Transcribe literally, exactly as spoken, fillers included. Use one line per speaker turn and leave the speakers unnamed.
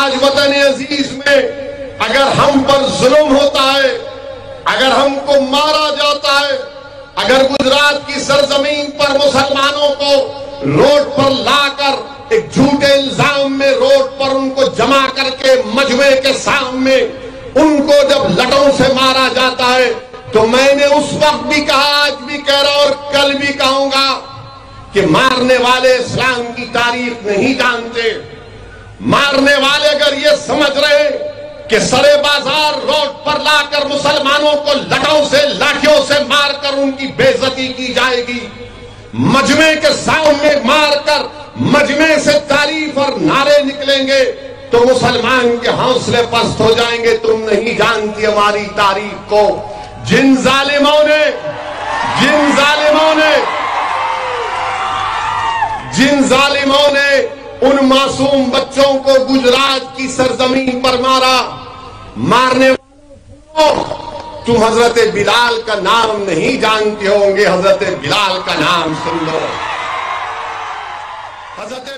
आज वतन अजीज में अगर हम पर जुल्म होता है, अगर हमको मारा जाता है, अगर गुजरात की सरजमीन पर मुसलमानों को रोड पर लाकर एक झूठे इल्जाम में रोड पर उनको जमा करके मजमे के सामने उनको जब लटों से मारा जाता है, तो मैंने उस वक्त भी कहा, आज भी कह रहा और कल भी कहूंगा कि मारने वाले इस्लाम की तारीफ नहीं जानते। मारने वाले अगर ये समझ रहे कि सरे बाजार रोड पर लाकर मुसलमानों को लटों से लाठियों से मारकर उनकी बेइज्जती की जाएगी, मजमे के सामने मारकर मजमे से तारीफ और नारे निकलेंगे, तो मुसलमान के हौसले पस्त हो जाएंगे। तुम नहीं जानती हमारी तारीख को। जिन जालिमों ने जिन जालिमों ने जिन जालिमों ने उन मासूम बच्चों को गुजरात की सरजमीन पर मारा, मारने वालों, तुम हजरत बिलाल का नाम नहीं जानते होंगे। हजरत बिलाल का नाम सुन लो। हजरत